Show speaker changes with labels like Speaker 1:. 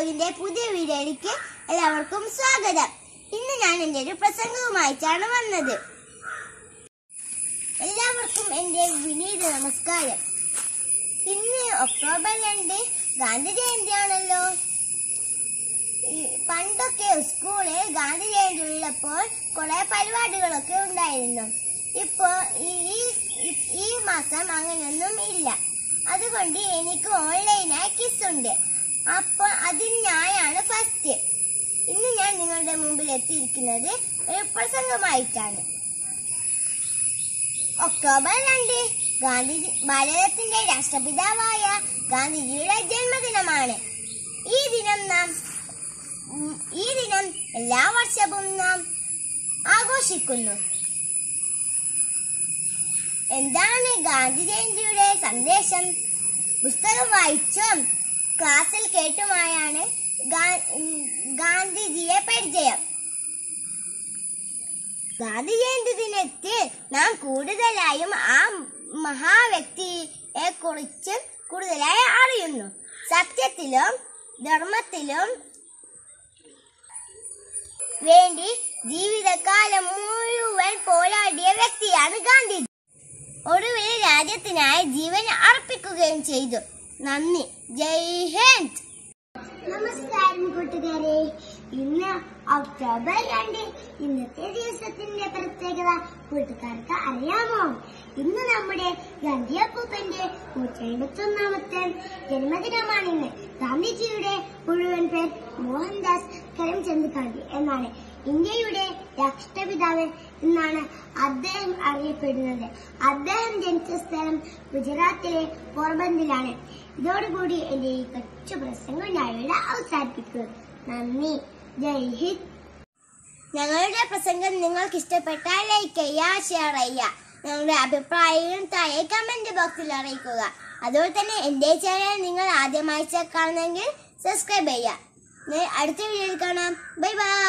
Speaker 1: വ്ലോഗിന്റെ പുതിയ വീഡിയോയിലേക്ക് എല്ലാവർക്കും സ്വാഗതം. ഇന്ന് ഞാൻ എൻ്റെ ഒരു പ്രസംഗവുമായിട്ടാണ് വന്നത്. എല്ലാവർക്കും എൻ്റെ വിനീത നമസ്കാരം. ഇന്ന് ഒക്ടോബർ 2 ഗാന്ധി ജയന്തിയാണല്ലോ. പണ്ടൊക്കെ സ്കൂളിൽ ഗാന്ധി ജയന്തി ഉള്ളപ്പോൾ കുറെ പരിപാടികളൊക്കെ ഉണ്ടായിരുന്നു. ഇപ്പോ ഈ മാസം അങ്ങനെയൊന്നും ഇല്ല. അതുകൊണ്ട് എനിക്ക് ഓൺലൈനായി ക്വിസ് ഉണ്ട്. അപ്പോൾ അതിൽ ഞാനാണ് ഫസ്റ്റ്. ഇന്ന് ഞാൻ നിങ്ങളുടെ മുമ്പിൽ എത്തിയിരിക്കുന്നത് ഒരു പ്രസംഗമായിട്ടാണ്. ഒക്ടോബർ 2 ഭാരതത്തിന്റെ രാഷ്ട്രപിതാവായ ഗാന്ധിജിയുടെ ജന്മദിനമാണ്. ഈ ദിനം എല്ലാ വർഷവും നാം ആഘോഷിക്കുന്നു. എന്താണ് ഗാന്ധി ജയന്തിയുടെ സന്ദേശം? പുസ്തകം വായിച്ചും ക്ലാസ്സിൽ കേട്ടുമായാണ് ഗാന്ധിജിയെ പരിചയം. ഗാന്ധി ജയന്തി ദിനത്തിൽ നാം കൂടുതലായും ആ മഹാവ്യക്തിയെ കുറിച്ച് കൂടുതലായി അറിയുന്നു. സത്യത്തിലും ധർമ്മത്തിലും വേണ്ടി ജീവിതകാലം മുഴുവൻ പോരാടിയ വ്യക്തിയാണ് ഗാന്ധിജി. ഒടുവിൽ രാജ്യത്തിനായി ജീവൻ അർപ്പിക്കുകയും ചെയ്തു. നന്ദി. ജയ് ഹിന്ദ്. നമസ്കാരം കൂട്ടുകാരെ. ഇന്ന് ഒക്ടോബർ 2 ഇന്നത്തെ ദിവസത്തിന്റെ പ്രത്യേകത കൂട്ടുകാർക്ക് അറിയാമോ? ഇന്ന് നമ്മുടെ ഗാന്ധി അപ്പൂപ്പന്റെ 151ാമത്തെ ജന്മദിനമാണിന്ന്. ഗാന്ധിജിയുടെ മുഴുവൻ പേർ മോഹൻദാസ് കരംചന്ദ് ഗാന്ധി എന്നാണ്. ഇന്ത്യയുടെ രാഷ്ട്രപിതാവ് എന്നാണ് അദ്ദേഹം അറിയപ്പെടുന്നത്. അദ്ദേഹം ജനിച്ച സ്ഥലം ഗുജറാത്തിലെ പോർബന്ദറിലാണ്. ഇതോടുകൂടി എന്റെ ഈ കൊച്ചു പ്രസംഗം ഞാൻ ഇവിടെ അവസാനിപ്പിക്കുന്നു. നന്ദി. ജയ് ഹിന്ദ്. ഞങ്ങളുടെ പ്രസംഗം നിങ്ങൾക്ക് ഇഷ്ടപ്പെട്ടാൽ ലൈക്ക് ചെയ്യുക, ഷെയർ ചെയ്യുക. നിങ്ങളുടെ അഭിപ്രായങ്ങളും താഴെ കമന്റ് ബോക്സിൽ അറിയിക്കുക. അതുപോലെ തന്നെ എന്റെ ചാനൽ നിങ്ങൾ ആദ്യമായി കാണുന്നെങ്കിൽ സബ്സ്ക്രൈബ് ചെയ്യുക. അടുത്ത വീഡിയോയിൽ കാണാം. Bye by.